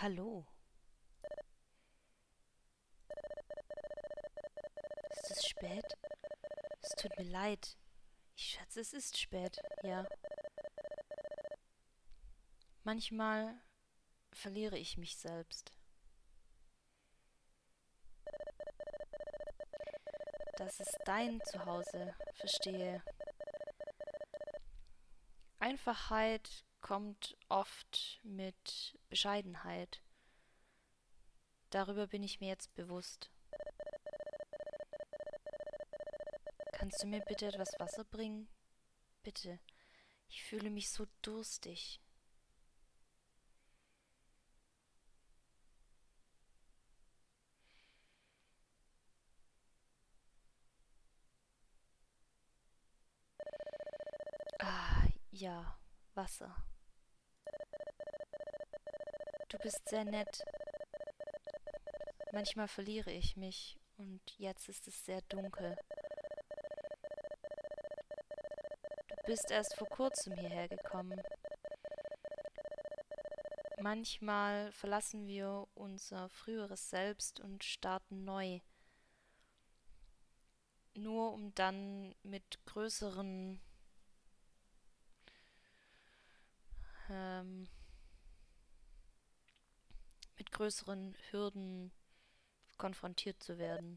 Hallo, ist es spät? Es tut mir leid. Ich schätze, es ist spät, ja. Manchmal verliere ich mich selbst. Das ist dein Zuhause, verstehe. Einfachheit kommt oft mit Bescheidenheit. Darüber bin ich mir jetzt bewusst. Kannst du mir bitte etwas Wasser bringen? Bitte. Ich fühle mich so durstig. Ah, ja, Wasser. Du bist sehr nett. Manchmal verliere ich mich und jetzt ist es sehr dunkel. Du bist erst vor kurzem hierher gekommen. Manchmal verlassen wir unser früheres Selbst und starten neu, nur um dann ähm, mit größeren Hürden konfrontiert zu werden.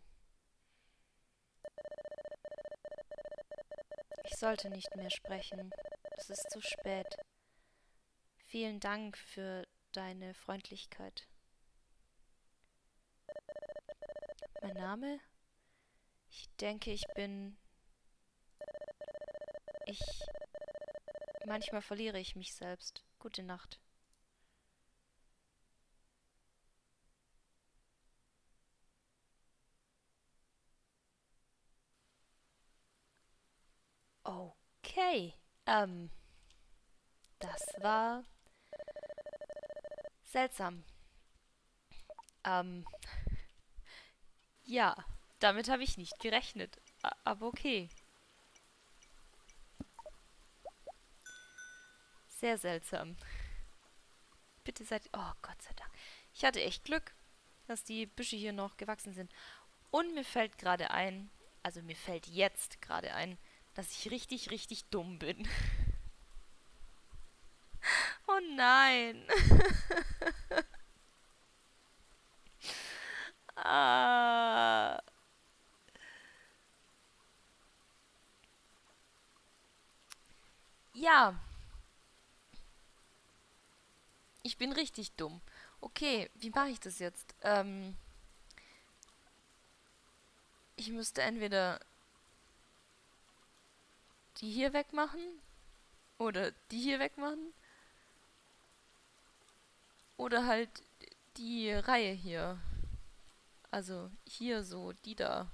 Ich sollte nicht mehr sprechen. Es ist zu spät. Vielen Dank für deine Freundlichkeit. Mein Name? Ich denke, ich. Manchmal verliere ich mich selbst. Gute Nacht. Okay. Ähm, Das war seltsam. Ähm, ja, damit habe ich nicht gerechnet. Aber okay. Sehr seltsam. Bitte seid. Oh, Gott sei Dank. Ich hatte echt Glück, dass die Büsche hier noch gewachsen sind. Und mir fällt gerade ein, also mir fällt jetzt gerade ein, dass ich richtig, richtig dumm bin. Oh nein. Ah, ja, ich bin richtig dumm. Okay, wie mache ich das jetzt? Ich müsste entweder die hier wegmachen oder die hier wegmachen oder halt die Reihe hier. Also hier so, die da.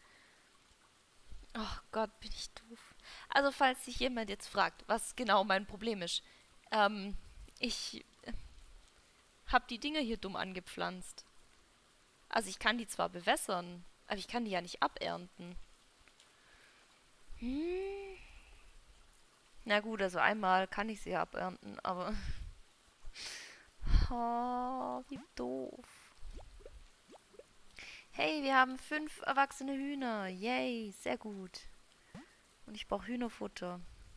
Oh Gott, bin ich doof. Also falls sich jemand jetzt fragt, was genau mein Problem ist. Ähm, Ich hab die Dinge hier dumm angepflanzt. Also ich kann die zwar bewässern, aber ich kann die ja nicht abernten. Hm. Na gut, also einmal kann ich sie ja abernten, aber... Oh, wie doof. Hey, wir haben 5 erwachsene Hühner. Yay, sehr gut. Und ich brauche Hühnerfutter.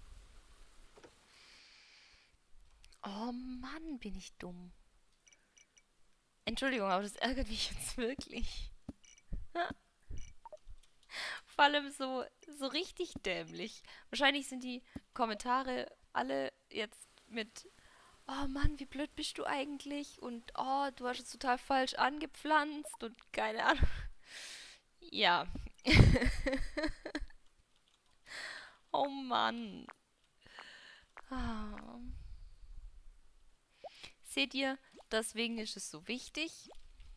Oh Mann, bin ich dumm. Entschuldigung, aber das ärgert mich jetzt wirklich. Vor allem so richtig dämlich. Wahrscheinlich sind die Kommentare alle jetzt mit: Oh Mann, wie blöd bist du eigentlich? Und oh, du hast es total falsch angepflanzt und keine Ahnung. Ja. Oh Mann. Ah. Seht ihr, deswegen ist es so wichtig,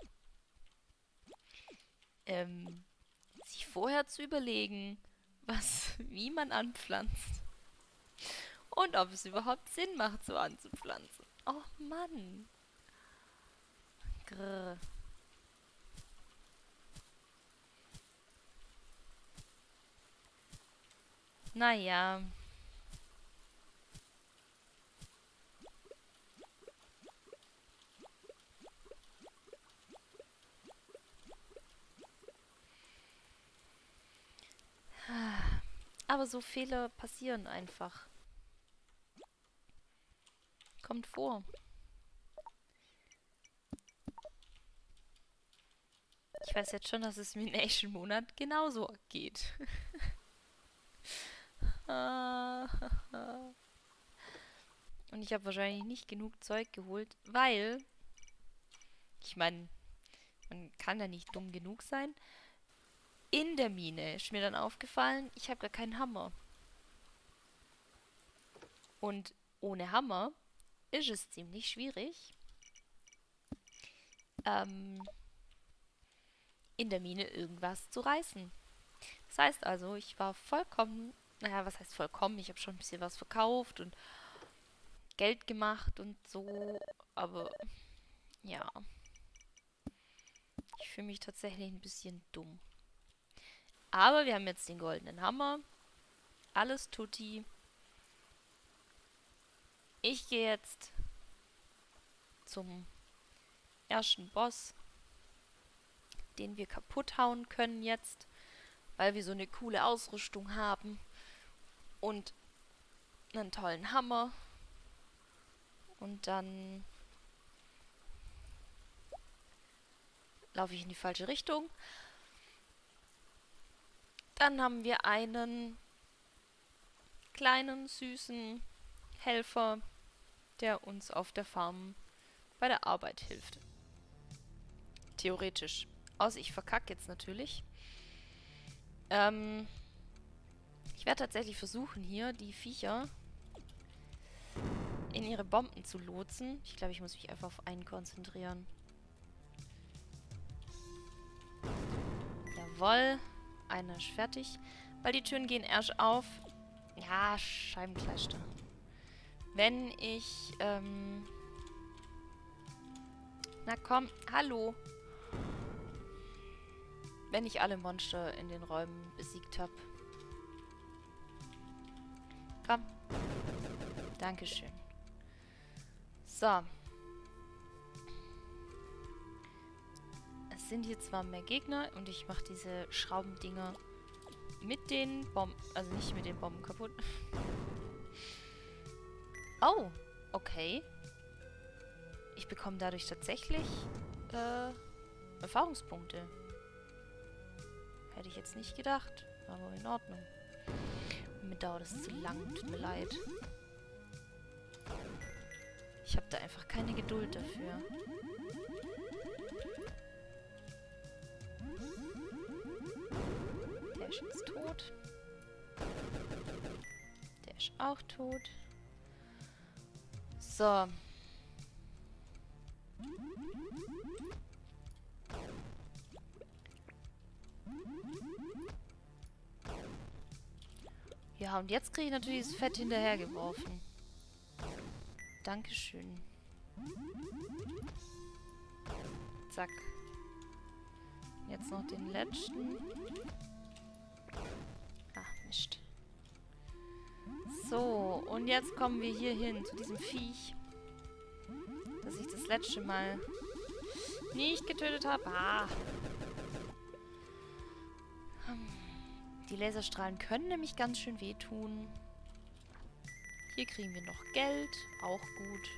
ähm, sich vorher zu überlegen, wie man anpflanzt. Und ob es überhaupt Sinn macht, so anzupflanzen. Oh Mann. Grrr. Naja. Aber so Fehler passieren einfach. Kommt vor. Ich weiß jetzt schon, dass es mir nächsten Monat genauso geht. Und ich habe wahrscheinlich nicht genug Zeug geholt, weil, ich meine, man kann ja nicht dumm genug sein. In der Mine ist mir dann aufgefallen, ich habe gar keinen Hammer. Und ohne Hammer ist es ziemlich schwierig, in der Mine irgendwas zu reißen. Das heißt also, ich war vollkommen, naja, was heißt vollkommen? Ich habe schon ein bisschen was verkauft und Geld gemacht und so, aber ja, ich fühle mich tatsächlich ein bisschen dumm. Aber wir haben jetzt den goldenen Hammer. Alles tutti. Ich gehe jetzt zum ersten Boss, den wir kaputt hauen können jetzt, weil wir so eine coole Ausrüstung haben und einen tollen Hammer. Und dann laufe ich in die falsche Richtung. Dann haben wir einen kleinen, süßen Helfer, der uns auf der Farm bei der Arbeit hilft. Theoretisch. Außer ich verkacke jetzt natürlich. Ich werde tatsächlich versuchen, hier die Viecher in ihre Bomben zu lotsen. Ich glaube, ich muss mich einfach auf einen konzentrieren. Jawohl. Einer ist fertig. Weil die Türen gehen erst auf. Ja, Scheibenkleister. Wenn ich, na komm, hallo. Wenn ich alle Monster in den Räumen besiegt habe. Komm. Dankeschön. So. Es sind hier zwar mehr Gegner und ich mache diese Schraubendinger mit den Bomben, also nicht mit den Bomben kaputt. Oh, okay. Ich bekomme dadurch tatsächlich Erfahrungspunkte. Hätte ich jetzt nicht gedacht, aber in Ordnung. Mir dauert es zu lang, tut mir leid. Ich habe da einfach keine Geduld dafür. Der ist jetzt tot. Der ist auch tot. So. Ja, und jetzt kriege ich natürlich das Fett hinterhergeworfen. Dankeschön. Zack. Jetzt noch den letzten. Ach, Mist. So, und jetzt kommen wir hier hin, zu diesem Viech, das ich das letzte Mal nicht getötet habe. Ah. Die Laserstrahlen können nämlich ganz schön wehtun. Hier kriegen wir noch Geld. Auch gut.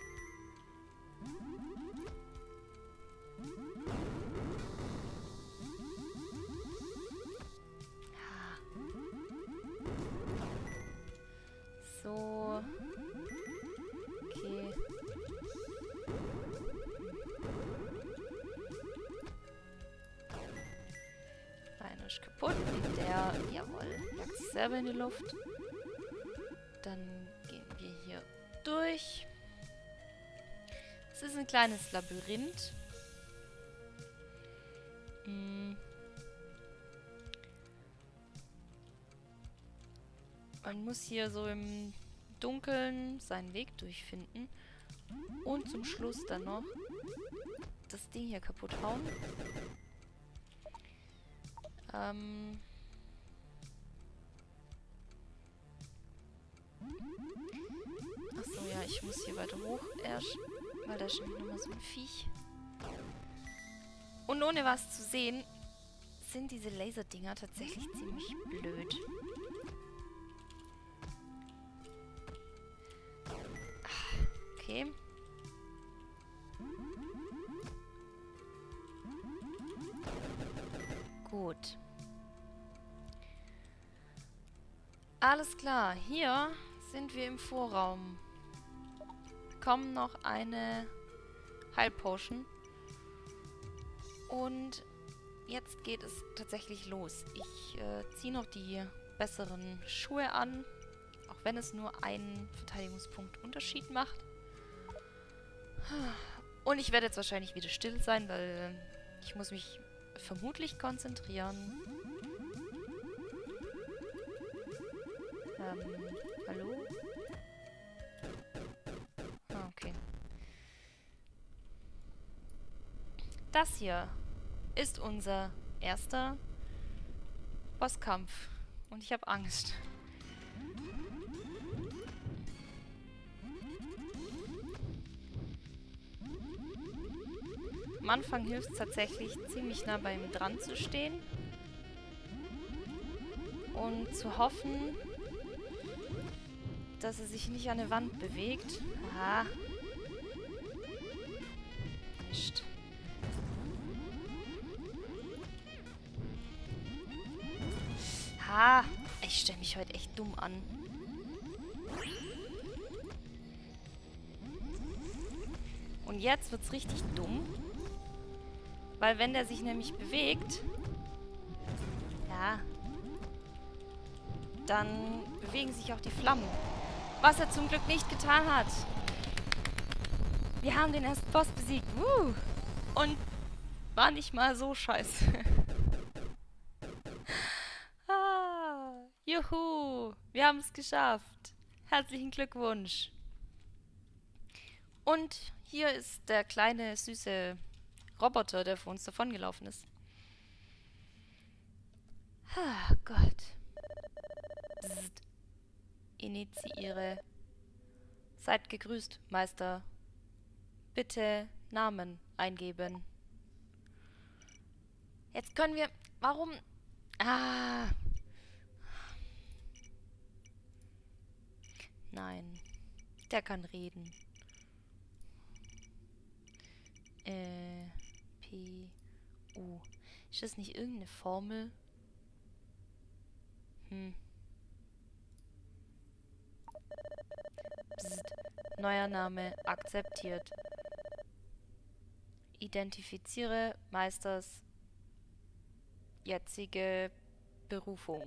So. Okay. Einer ist kaputt. Der, jawohl, jagt sich selber in die Luft. Dann gehen wir hier durch. Es ist ein kleines Labyrinth. Man muss hier so im Dunkeln seinen Weg durchfinden. Und zum Schluss dann noch das Ding hier kaputt hauen. Achso, ja, ich muss hier weiter hoch erst, weil da ist nämlich nochmal so ein Viech. Und ohne was zu sehen, sind diese Laserdinger tatsächlich ziemlich blöd. Okay. Gut. Alles klar. Hier sind wir im Vorraum. Bekommen noch eine Heilpotion. Und jetzt geht es tatsächlich los. Ich ziehe noch die besseren Schuhe an. Auch wenn es nur einen Verteidigungspunkt Unterschied macht. Und ich werde jetzt wahrscheinlich wieder still sein, weil ich muss mich vermutlich konzentrieren. Hallo? Ah, okay. Das hier ist unser erster Bosskampf. Und ich habe Angst. Am Anfang hilft es tatsächlich, ziemlich nah bei ihm dran zu stehen. Und zu hoffen, dass er sich nicht an der Wand bewegt. Aha. Nicht. Ha! Ich stelle mich heute echt dumm an. Und jetzt wird's richtig dumm. Weil wenn der sich nämlich bewegt, ja, dann bewegen sich auch die Flammen. Was er zum Glück nicht getan hat. Wir haben den ersten Boss besiegt. Und war nicht mal so scheiße. Juhu, wir haben es geschafft. Herzlichen Glückwunsch. Und hier ist der kleine, süße Roboter, der vor uns davongelaufen ist. Gott. Psst. Initiiere. Seid gegrüßt, Meister. Bitte Namen eingeben. Jetzt können wir... Warum... Nein. Der kann reden. P, U. Ist das nicht irgendeine Formel? Psst. Neuer Name akzeptiert. Identifiziere Meisters jetzige Berufung.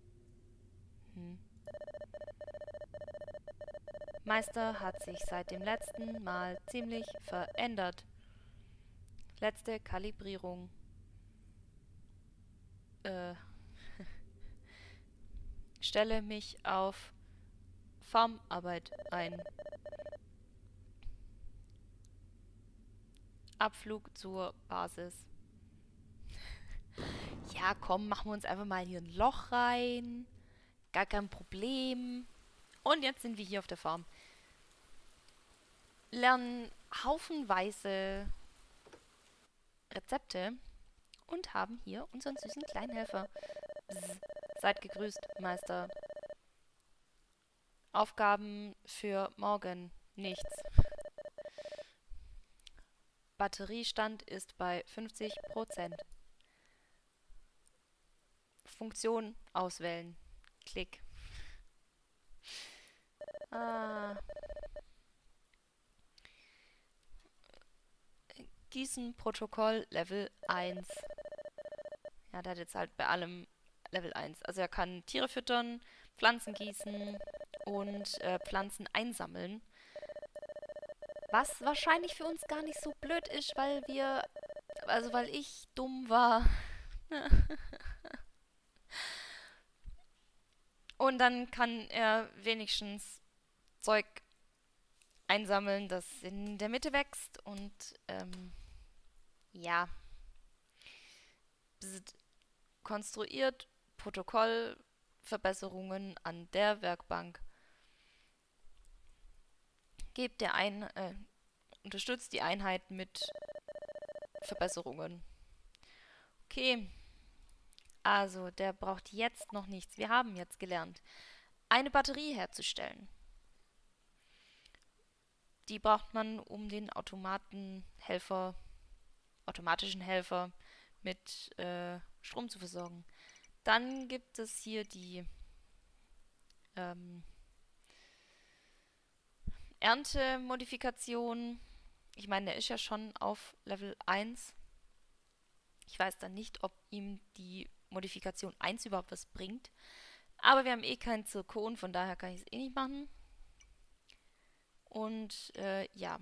Meister hat sich seit dem letzten Mal ziemlich verändert. Letzte Kalibrierung. Stelle mich auf Farmarbeit ein. Abflug zur Basis. Ja, komm, machen wir uns einfach mal hier ein Loch rein. Gar kein Problem. Und jetzt sind wir hier auf der Farm. Lernen haufenweise Rezepte und haben hier unseren süßen kleinen Helfer. Seid gegrüßt, Meister. Aufgaben für morgen. Nichts. Batteriestand ist bei 50%. Funktion auswählen. Klick. Gießen Protokoll Level 1. Ja, der hat jetzt halt bei allem Level 1. Also er kann Tiere füttern, Pflanzen gießen und Pflanzen einsammeln. Was wahrscheinlich für uns gar nicht so blöd ist, weil weil ich dumm war. Und dann kann er wenigstens Zeug einsammeln, das in der Mitte wächst und ja. Konstruiert Protokollverbesserungen an der Werkbank. Unterstützt die Einheit mit Verbesserungen. Okay. Also, der braucht jetzt noch nichts. Wir haben jetzt gelernt, eine Batterie herzustellen. Die braucht man, um den automatischen Helfer mit Strom zu versorgen. Dann gibt es hier die ähm, Erntemodifikation. Ich meine, der ist ja schon auf Level 1. Ich weiß dann nicht, ob ihm die Modifikation 1 überhaupt was bringt. Aber wir haben eh keinen Zirkon, von daher kann ich es eh nicht machen. Und ja.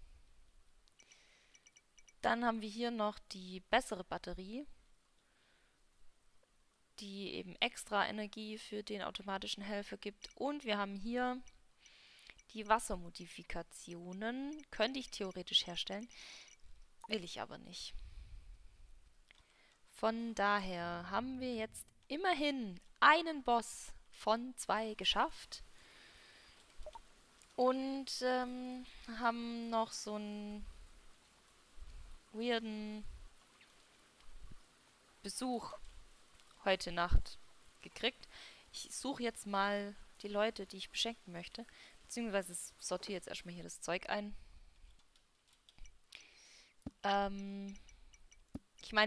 Dann haben wir hier noch die bessere Batterie, die eben extra Energie für den automatischen Helfer gibt. Und wir haben hier die Wassermodifikationen. Könnte ich theoretisch herstellen, will ich aber nicht. Von daher haben wir jetzt immerhin einen Boss von 2 geschafft. Und haben noch so einen weirden Besuch heute Nacht gekriegt. Ich suche jetzt mal die Leute, die ich beschenken möchte. Beziehungsweise sortiere jetzt erstmal hier das Zeug ein. Ich meine,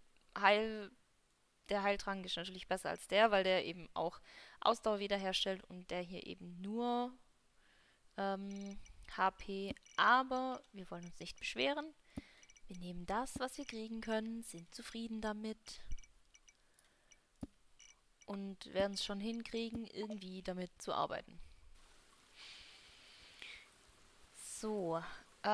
der Heiltrank ist natürlich besser als der, weil der eben auch Ausdauer wiederherstellt und der hier eben nur HP. Aber wir wollen uns nicht beschweren. Wir nehmen das, was wir kriegen können, sind zufrieden damit und werden es schon hinkriegen, irgendwie damit zu arbeiten. So,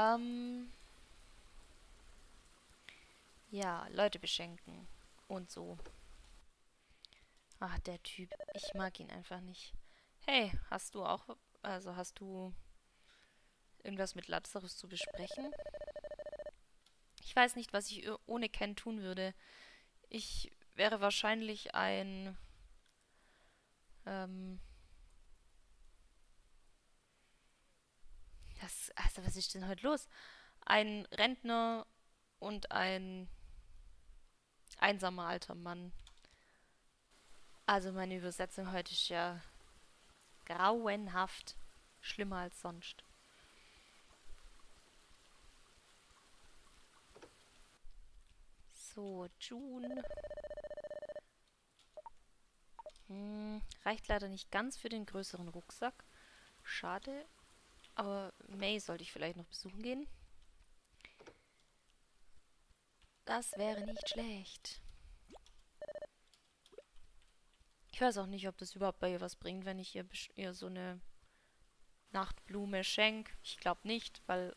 ja, Leute beschenken und so. Ach, der Typ, ich mag ihn einfach nicht. Hey, hast du irgendwas mit Lazarus zu besprechen? Ich weiß nicht, was ich ohne Ken tun würde. Ich wäre wahrscheinlich ähm, was ist denn heute los? Ein Rentner und ein einsamer alter Mann. Also meine Übersetzung heute ist ja grauenhaft. Schlimmer als sonst. So, June. Reicht leider nicht ganz für den größeren Rucksack. Schade. Aber May sollte ich vielleicht noch besuchen gehen. Das wäre nicht schlecht. Ich weiß auch nicht, ob das überhaupt bei ihr was bringt, wenn ich ihr so eine Nachtblume schenke. Ich glaube nicht, weil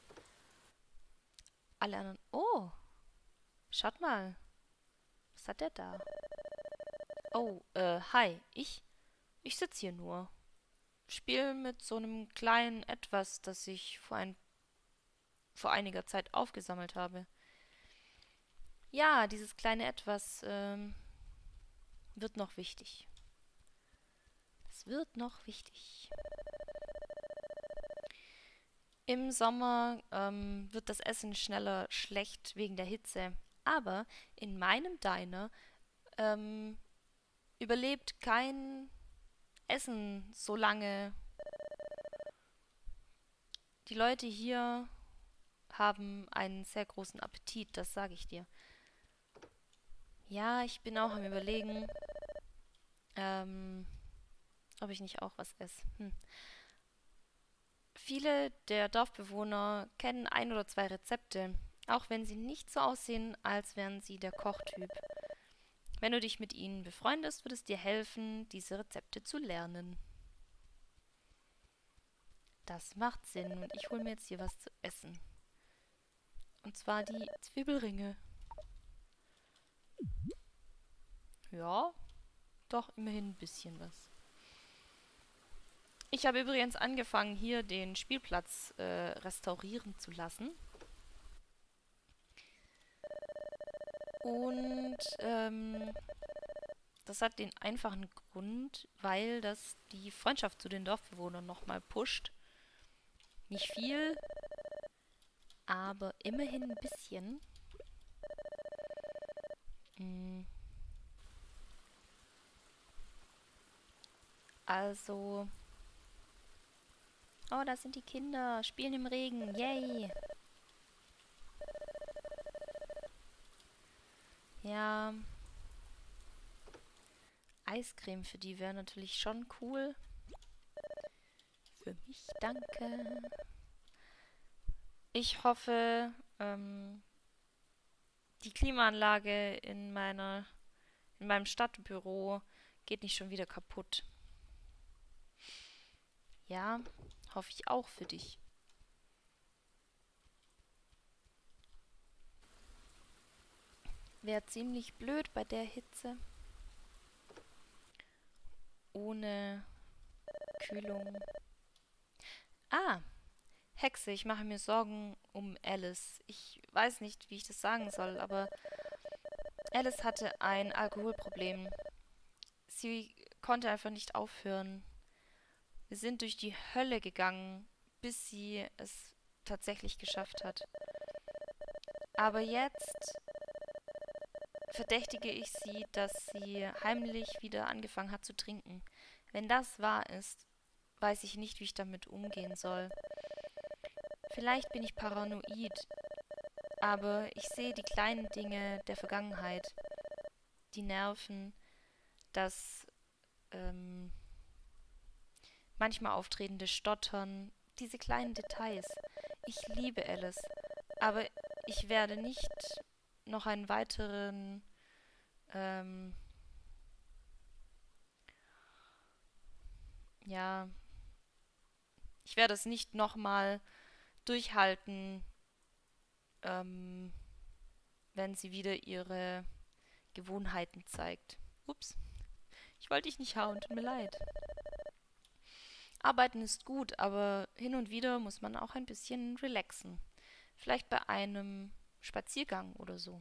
alle anderen... Oh, schaut mal. Was hat der da? Oh, hi. Ich sitze hier nur. Spiel mit so einem kleinen Etwas, das ich vor einiger Zeit aufgesammelt habe. Ja, dieses kleine Etwas wird noch wichtig. Es wird noch wichtig. Im Sommer wird das Essen schneller schlecht wegen der Hitze. Aber in meinem Diner überlebt kein Essen so lange. Die Leute hier haben einen sehr großen Appetit, das sage ich dir. Ja, ich bin auch am Überlegen, ob ich nicht auch was esse. Viele der Dorfbewohner kennen 1 oder 2 Rezepte, auch wenn sie nicht so aussehen, als wären sie der Kochtyp. Wenn du dich mit ihnen befreundest, wird es dir helfen, diese Rezepte zu lernen. Das macht Sinn und ich hole mir jetzt hier was zu essen. Und zwar die Zwiebelringe. Ja, doch immerhin ein bisschen was. Ich habe übrigens angefangen, hier den Spielplatz restaurieren zu lassen. Und das hat den einfachen Grund, weil das die Freundschaft zu den Dorfbewohnern nochmal pusht. Nicht viel, aber immerhin ein bisschen. Also, Oh, da sind die Kinder. Spielen im Regen. Yay. Ja. Eiscreme für die wäre natürlich schon cool. Für mich, danke. Ich hoffe, die Klimaanlage in meinem Stadtbüro geht nicht schon wieder kaputt. Ja, hoffe ich auch für dich. Wäre ziemlich blöd bei der Hitze. Ohne Kühlung. Ah, Hexe, ich mache mir Sorgen um Alice. Ich weiß nicht, wie ich das sagen soll, aber Alice hatte ein Alkoholproblem. Sie konnte einfach nicht aufhören. Wir sind durch die Hölle gegangen, bis sie es tatsächlich geschafft hat. Aber jetzt verdächtige ich sie, dass sie heimlich wieder angefangen hat zu trinken. Wenn das wahr ist, weiß ich nicht, wie ich damit umgehen soll. Vielleicht bin ich paranoid, aber ich sehe die kleinen Dinge der Vergangenheit, die Nerven, das manchmal auftretende Stottern, diese kleinen Details. Ich liebe Alice, aber ich werde nicht noch einen weiteren, ähm, ja, ich werde es nicht nochmal durchhalten, ähm, wenn sie wieder ihre Gewohnheiten zeigt. Ups, ich wollte dich nicht hauen, tut mir leid. Arbeiten ist gut, aber hin und wieder muss man auch ein bisschen relaxen. Vielleicht bei einem Spaziergang oder so.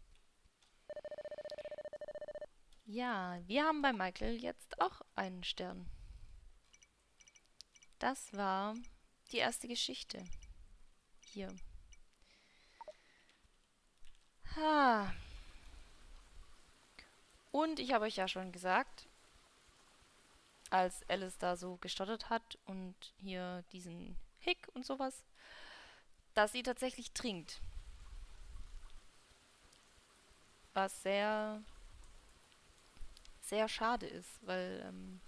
Ja, wir haben bei Michael jetzt auch einen Stern. Das war die erste Geschichte. Hier. Ha. Und ich habe euch ja schon gesagt, als Alice da so gestottert hat und hier diesen Hick und sowas, dass sie tatsächlich trinkt. Was sehr, sehr schade ist, weil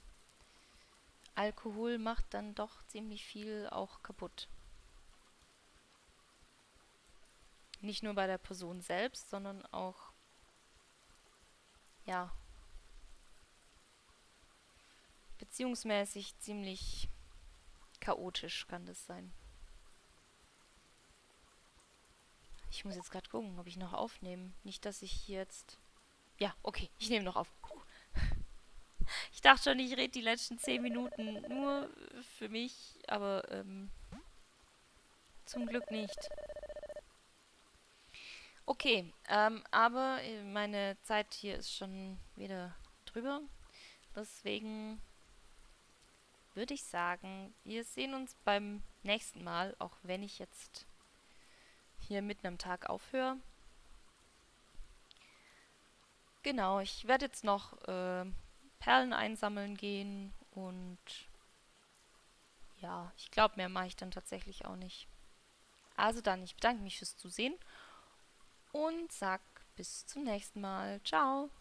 Alkohol macht dann doch ziemlich viel auch kaputt. Nicht nur bei der Person selbst, sondern auch, ja, beziehungsmäßig ziemlich chaotisch kann das sein. Ich muss jetzt gerade gucken, ob ich noch aufnehme. Nicht, dass ich hier jetzt... Ja, okay, ich nehme noch auf. Ich dachte schon, ich rede die letzten 10 Minuten nur für mich, aber zum Glück nicht. Okay, aber meine Zeit hier ist schon wieder drüber. Deswegen würde ich sagen, wir sehen uns beim nächsten Mal, auch wenn ich jetzt hier mitten am Tag aufhöre. Genau, ich werde jetzt noch Perlen einsammeln gehen und ja, ich glaube, mehr mache ich dann tatsächlich auch nicht. Also dann, ich bedanke mich fürs Zusehen und sag bis zum nächsten Mal. Ciao.